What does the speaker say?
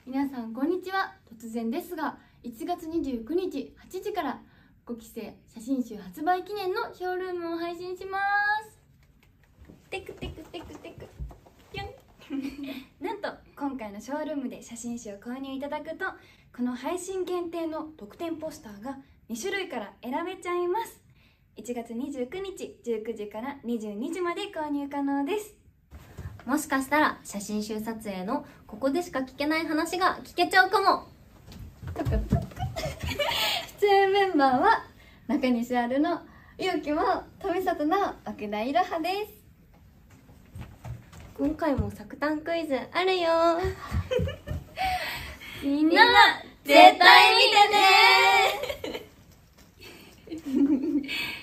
皆さんこんにちは。突然ですが1月29日8時から5期生写真集発売記念のショールームを配信します。テクテクテクテクピョンなんと今回のショールームで写真集を購入いただくと、この配信限定の特典ポスターが2種類から選べちゃいます。1月29日19時から22時まで購入可能です。 もしかしたら写真集撮影のここでしか聞けない話が聞けちゃうかも。 出演メンバーは中西あるのゆうきも富里の奥田いろはです。 今回も作単クイズあるよ。 みんな絶対見てね